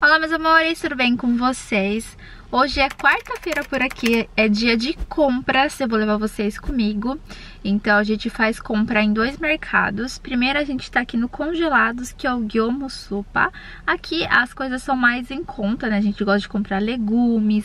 Olá, meus amores, tudo bem com vocês? Hoje é quarta-feira por aqui, é dia de compras, eu vou levar vocês comigo. Então a gente faz compra em dois mercados. Primeiro a gente tá aqui no Congelados, que é o Gyomusupa. Aqui as coisas são mais em conta, né? A gente gosta de comprar legumes.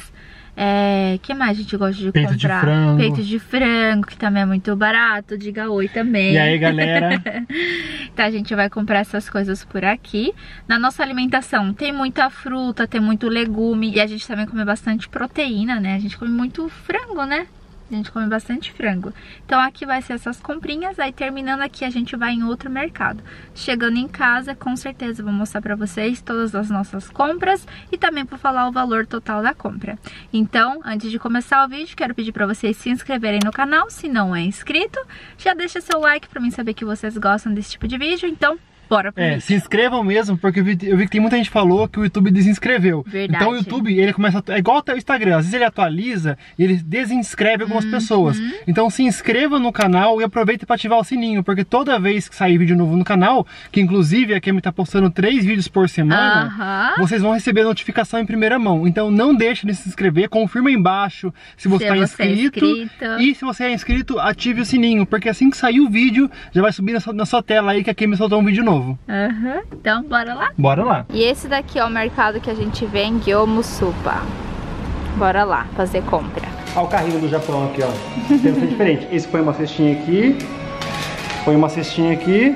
Que mais a gente gosta de peito comprar? De frango. Peito de frango, que também é muito barato. Diga oi também. E aí, galera? Então a gente vai comprar essas coisas por aqui. Na nossa alimentação tem muita fruta, tem muito legume. E a gente também come bastante proteína, né? A gente come muito frango, né? A gente come bastante frango. Então aqui vai ser essas comprinhas. Aí terminando aqui a gente vai em outro mercado. Chegando em casa, com certeza vou mostrar pra vocês todas as nossas compras. E também vou falar o valor total da compra. Então, antes de começar o vídeo, quero pedir pra vocês se inscreverem no canal. Se não é inscrito, já deixa seu like pra mim saber que vocês gostam desse tipo de vídeo. Então, bora pro vídeo. Se inscrevam mesmo, porque eu vi que tem muita gente que falou que o YouTube desinscreveu. Verdade. Então o YouTube, ele começa, é igual o Instagram, às vezes ele atualiza e ele desinscreve algumas pessoas. Então se inscreva no canal e aproveite para ativar o sininho, porque toda vez que sair vídeo novo no canal, que inclusive a Kemi tá postando 3 vídeos por semana, vocês vão receber a notificação em primeira mão. Então não deixe de se inscrever, confirma aí embaixo se você está inscrito. E se você é inscrito, ative o sininho, porque assim que sair o vídeo, já vai subir na sua tela aí que a Kemi soltou um vídeo novo. Então bora lá? Bora lá. E esse daqui é o mercado que a gente vê em Gyomusupa. Bora lá fazer compra. Olha o carrinho do Japão aqui, ó. Tem que ser diferente. Esse põe uma cestinha aqui, põe uma cestinha aqui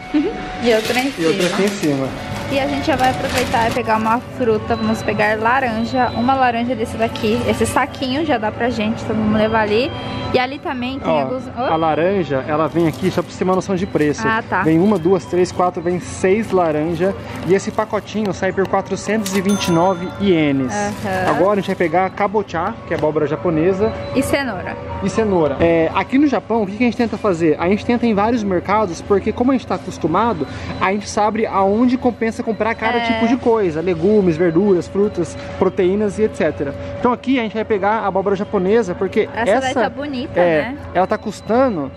e outra em cima. E outra aqui em cima. E a gente já vai aproveitar e pegar uma fruta. Vamos pegar laranja, uma laranja desse daqui. Esse saquinho já dá pra gente, então vamos levar ali. E ali também tem alguns... A laranja, ela vem aqui, só pra você ter uma noção de preço. Tá. Vem 1, 2, 3, 4, vem 6 laranja. E esse pacotinho sai por 429 ienes. Agora a gente vai pegar kabocha, que é abóbora japonesa. E cenoura. Aqui no Japão, o que a gente tenta fazer? A gente tenta em vários mercados, porque como a gente tá acostumado, a gente sabe aonde compensa comprar cada tipo de coisa. Legumes, verduras, frutas, proteínas e etc. Então aqui a gente vai pegar a abóbora japonesa, porque essa daí tá bonita, né? Ela tá custando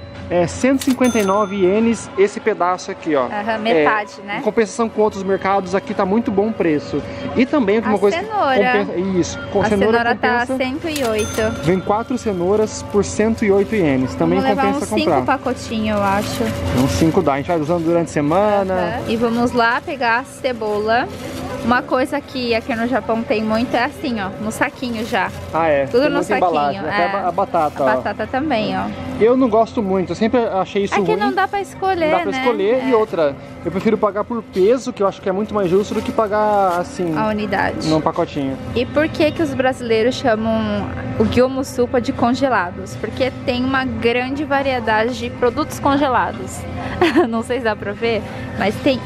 159 ienes esse pedaço aqui, ó. Metade, né? Em compensação com outros mercados, aqui tá muito bom o preço. E também uma coisa cenoura. Que compensa, isso, com a cenoura compensa, tá 108. Vem 4 cenouras por 108 ienes. Também vamos compensa levar uns comprar. 5 pacotinhos, eu acho. Uns 5 dá, a gente vai usando durante a semana. E vamos lá pegar a cebola. Uma coisa que aqui no Japão tem muito é assim, ó, no saquinho já. Tudo no saquinho. Embalagem, até a batata. A batata também, ó. Eu não gosto muito, eu sempre achei isso ruim. É que não dá pra escolher, Não dá pra escolher. né? E outra, eu prefiro pagar por peso, que eu acho que é muito mais justo do que pagar assim... a unidade. Num pacotinho. E por que que os brasileiros chamam o Gyomusupa de congelados? Porque tem uma grande variedade de produtos congelados. Não sei se dá pra ver, mas tem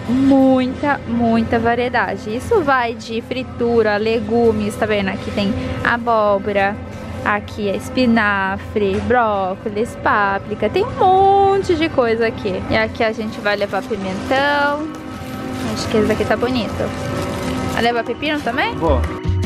muita variedade. Isso vai de fritura, legumes, tá vendo? Aqui tem abóbora, aqui é espinafre, brócolis, páprica, tem um monte de coisa aqui. E aqui a gente vai levar pimentão. Acho que esse daqui tá bonito. Vai levar pepino também? Vou.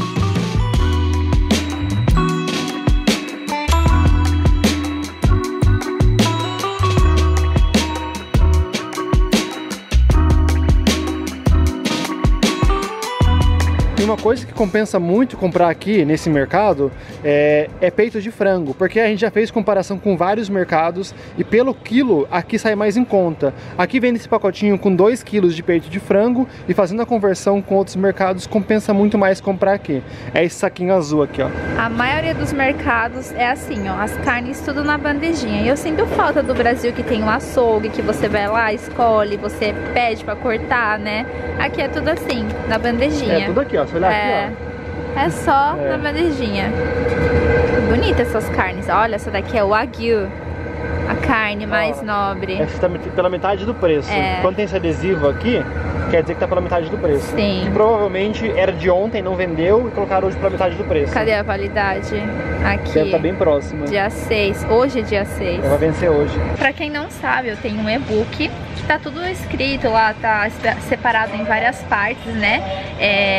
Uma coisa que compensa muito comprar aqui nesse mercado é peito de frango, porque a gente já fez comparação com vários mercados e pelo quilo aqui sai mais em conta. Aqui vem esse pacotinho com 2 quilos de peito de frango e fazendo a conversão com outros mercados compensa muito mais comprar aqui. É esse saquinho azul aqui, ó. A maioria dos mercados é assim, ó, as carnes tudo na bandejinha. E eu sinto falta do Brasil, que tem um açougue, que você vai lá, escolhe, você pede pra cortar, né? Aqui é tudo assim, na bandejinha. É tudo aqui, ó. Se olhar aqui, ó. É só na bandejinha. Bonita essas carnes. Olha, essa daqui é o Wagyu. A carne mais nobre. Essa tá pela metade do preço. Quando tem esse adesivo aqui, quer dizer que tá pela metade do preço. Sim. E provavelmente era de ontem, não vendeu e colocaram hoje pela metade do preço. Cadê a validade? Aqui. Deve tá bem próxima. Dia 6. Hoje é dia 6. Vai vencer hoje. Pra quem não sabe, eu tenho um e-book que tá tudo escrito lá, tá separado em várias partes, né?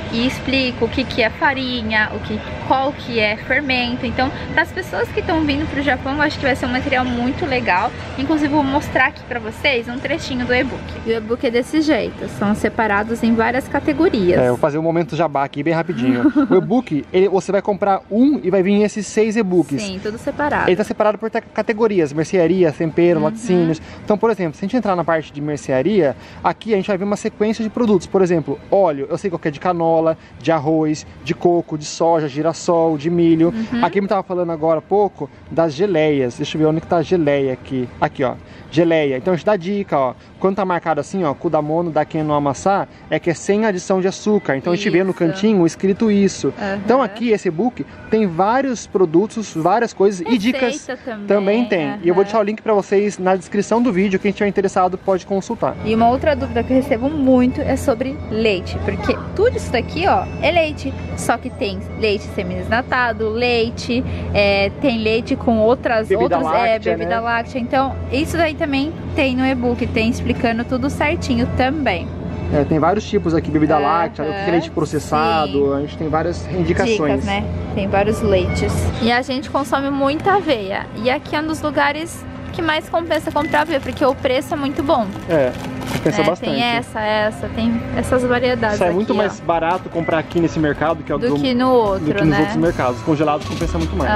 e explico o que é farinha, qual que é fermento. Então, para as pessoas que estão vindo pro Japão, eu acho que vai ser um material muito legal. Inclusive, vou mostrar aqui pra vocês um trechinho do e-book. E o e-book é desse jeito, são separados em várias categorias. Eu vou fazer um momento jabá aqui bem rapidinho. O e-book, você vai comprar e vai vir esses 6 e-books. Sim, tudo separado. Ele tá separado por categorias, mercearia, tempero, laticínios. Então, por exemplo, se a gente entrar na parte de mercearia, aqui a gente vai ver uma sequência de produtos. Por exemplo, óleo, eu sei qual que é de canola, de arroz, de coco, de soja, girassol, de milho. Aqui eu tava falando agora há pouco das geleias. Deixa eu ver onde que tá a geleia aqui. Aqui, ó. Geleia. Então a gente dá dica, ó. Quando tá marcado assim, ó, Kudamono daqui no amassar, é que é sem adição de açúcar. Então a gente vê no cantinho escrito isso. Então aqui esse e-book tem vários produtos, várias coisas e dicas também tem. E eu vou deixar o link pra vocês na descrição do vídeo. Quem estiver interessado pode consultar. E uma outra dúvida que eu recebo muito é sobre leite, porque tudo isso daqui, ó, é leite. Só que tem leite semi-desnatado, leite, tem leite com outras bebida láctea. Então isso daí também tem no e-book, tem explicando tudo certinho também. Tem vários tipos aqui, bebida láctea, o que é leite processado, a gente tem várias indicações. Dicas, né? Tem vários leites. E a gente consome muita aveia. E aqui é um dos lugares que mais compensa comprar aveia, porque o preço é muito bom. Compensa bastante. Tem tem essas variedades. Sai muito mais barato comprar aqui nesse mercado do que no outro, do que nos outros mercados. Congelados compensa muito mais.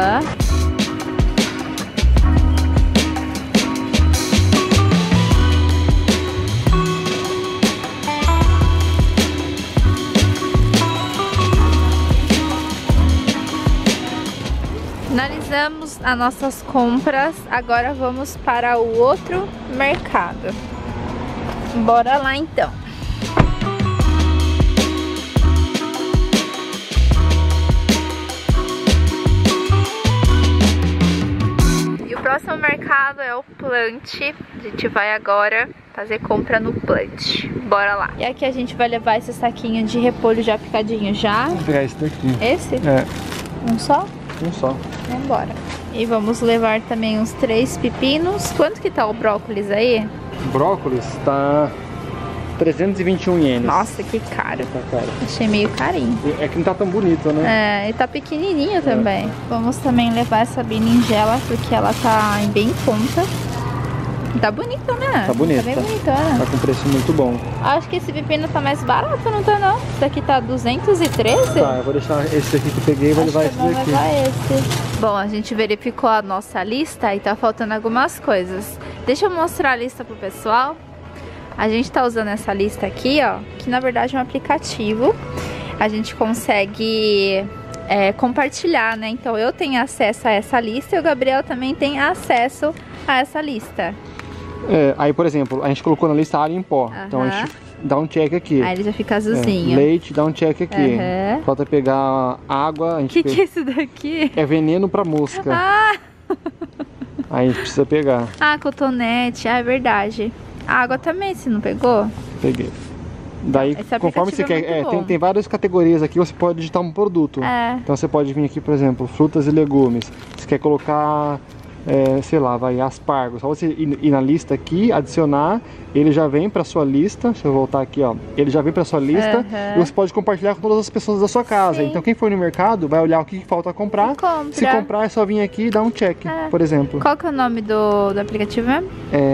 Finalizamos as nossas compras, agora vamos para o outro mercado. Bora lá então. E o próximo mercado é o Plant. A gente vai agora fazer compra no Plant. Bora lá. E aqui a gente vai levar esse saquinho de repolho já picadinho já. Vou pegar esse daqui. Esse? Um só? Um só. Vambora. E vamos levar também uns 3 pepinos. Quanto que tá o brócolis aí? O brócolis tá 321 ienes. Nossa, que caro. Tá caro. Achei meio carinho. É que não tá tão bonito, né? E tá pequenininho também. Vamos também levar essa berinjela, porque ela tá em conta. Tá bonita, né? Tá bonita. Tá bem bonitona. Tá com preço muito bom. Acho que esse pepino tá mais barato, não tá não? Esse daqui tá 213? Tá, eu vou deixar esse aqui que eu peguei e vou levar esse daqui. Bom, a gente verificou a nossa lista e tá faltando algumas coisas. Deixa eu mostrar a lista pro pessoal. A gente tá usando essa lista aqui, ó, que na verdade é um aplicativo. A gente consegue compartilhar, né? Então eu tenho acesso a essa lista e o Gabriel também tem acesso a essa lista. Aí, por exemplo, a gente colocou na lista alho em pó. Então a gente dá um check aqui. Aí ele já fica azulzinho. Leite, dá um check aqui. Falta pegar água. O que é isso daqui? É veneno pra mosca. Aí a gente precisa pegar. Cotonete. É verdade. A água também, você não pegou? Peguei. Daí, conforme você quer, tem várias categorias aqui, você pode digitar um produto. Então você pode vir aqui, por exemplo, frutas e legumes. Você quer colocar, sei lá, aspargos. Só você ir na lista aqui, adicionar, ele já vem para sua lista. Deixa eu voltar aqui, ó. Ele já vem para sua lista e você pode compartilhar com todas as pessoas da sua casa. Então quem for no mercado vai olhar o que falta comprar. Se comprar, é só vir aqui e dar um check, por exemplo. Qual que é o nome do aplicativo mesmo?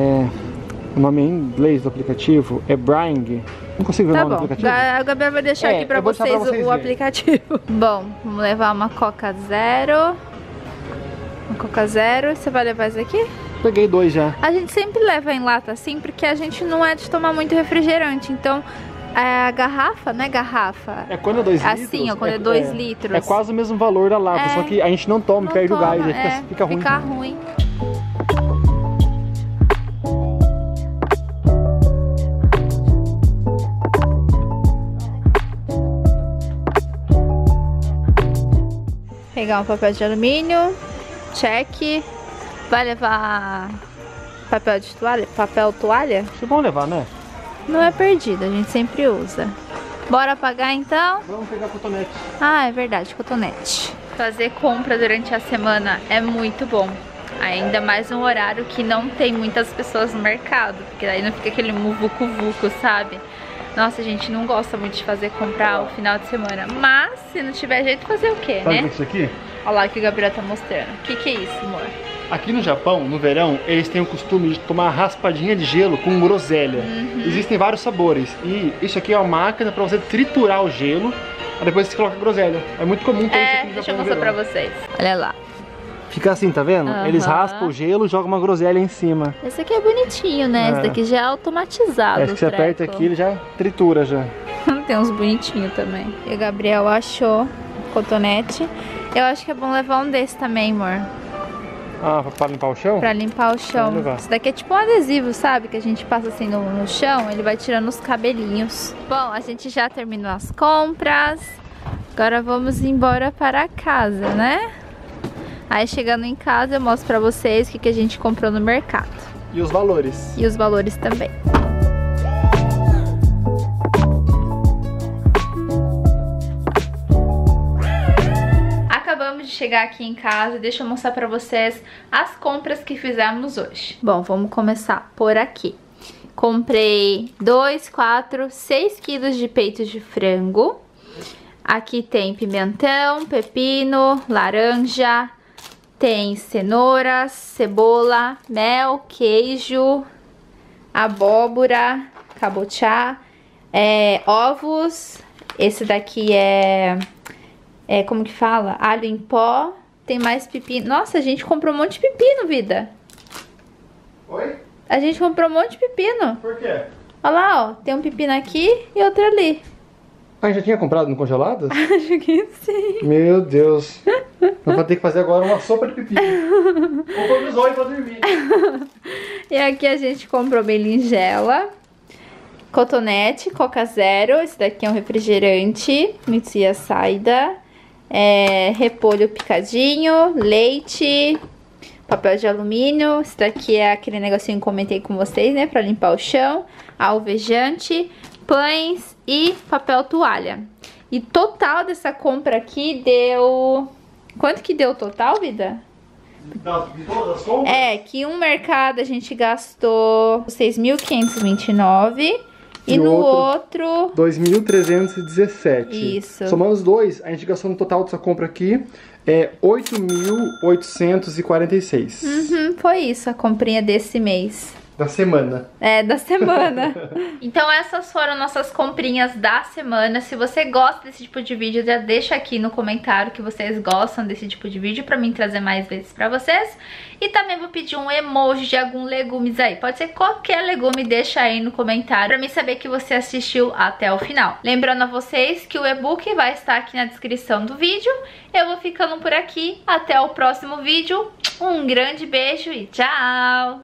O nome em inglês do aplicativo é Bring. Não consigo ver o nome do aplicativo. O Gabriel vai deixar aqui pra vocês o aplicativo. Bom, vamos levar uma Coca Zero. Uma Coca Zero. Você vai levar isso aqui? Peguei 2 já. A gente sempre leva em lata assim, porque a gente não é de tomar muito refrigerante. Então, a garrafa, não é garrafa. Quando é 2 litros. Assim, ó, quando é 2 litros. É quase o mesmo valor da lata, só que a gente não toma e perde o gás. Fica ruim. Fica ruim. Pegar um papel de alumínio, check. Vai levar papel de toalha? Papel toalha? Acho bom levar, né? Não é perdido, a gente sempre usa. Bora pagar então? Vamos pegar cotonete. É verdade, cotonete. Fazer compra durante a semana é muito bom. Ainda mais um horário que não tem muitas pessoas no mercado, porque daí não fica aquele muvuco-vuco, sabe? Nossa, a gente não gosta muito de fazer comprar o final de semana. Mas, se não tiver jeito, fazer o quê, né? Sabe isso aqui? Olha lá o que o Gabriel tá mostrando. O que é isso, amor? Aqui no Japão, no verão, eles têm o costume de tomar raspadinha de gelo com groselha. Existem vários sabores. E isso aqui é uma máquina pra você triturar o gelo, aí depois você coloca a groselha. É muito comum ter isso aqui no Japão. Deixa eu mostrar pra vocês. Olha lá. Fica assim, tá vendo? Eles raspam o gelo e jogam uma groselha em cima. Esse aqui é bonitinho, né? Esse daqui já é automatizado. Esse que você aperta aqui, ele já tritura já. Tem uns bonitinhos também. E o Gabriel achou cotonete. Eu acho que é bom levar um desse também, amor. Ah, pra limpar o chão? Pra limpar o chão. Isso daqui é tipo um adesivo, sabe? Que a gente passa assim no chão, ele vai tirando os cabelinhos. Bom, a gente já terminou as compras. Agora vamos embora para casa, né? Aí chegando em casa eu mostro pra vocês o que a gente comprou no mercado. E os valores. E os valores também. Acabamos de chegar aqui em casa, deixa eu mostrar pra vocês as compras que fizemos hoje. Bom, vamos começar por aqui. Comprei 2, 4, 6 quilos de peito de frango. Aqui tem pimentão, pepino, laranja, tem cenouras, cebola, mel, queijo, abóbora, cabochá, ovos. Esse daqui como que fala? Alho em pó. Tem mais pepino. Nossa, a gente comprou um monte de pepino, vida. Oi? A gente comprou um monte de pepino. Por quê? Olha lá, ó. Tem um pepino aqui e outro ali. Ah, já tinha comprado no congelado? Acho que sim. Meu Deus. Eu vou ter que fazer agora uma sopa de pepino. Vou pôr nos olhos pra dormir. E aqui a gente comprou berinjela, cotonete, Coca Zero. Esse daqui é um refrigerante. Mitsuya Saida. Repolho picadinho, leite, papel de alumínio. Esse daqui é aquele negocinho que comentei com vocês, né? Pra limpar o chão. Alvejante, pães e papel toalha. E total dessa compra aqui deu... Quanto que deu o total, vida? De todas as compras? Que um mercado a gente gastou 6.529 e no outro 2.317. Isso. Somando os dois, a gente gastou no total dessa compra aqui 8.846. Foi isso a comprinha desse mês. Da semana. Da semana. Então essas foram nossas comprinhas da semana. Se você gosta desse tipo de vídeo, já deixa aqui no comentário que vocês gostam desse tipo de vídeo pra mim trazer mais vezes pra vocês. E também vou pedir um emoji de algum legumes aí. Pode ser qualquer legume, deixa aí no comentário pra mim saber que você assistiu até o final. Lembrando a vocês que o e-book vai estar aqui na descrição do vídeo. Eu vou ficando por aqui. Até o próximo vídeo. Um grande beijo e tchau!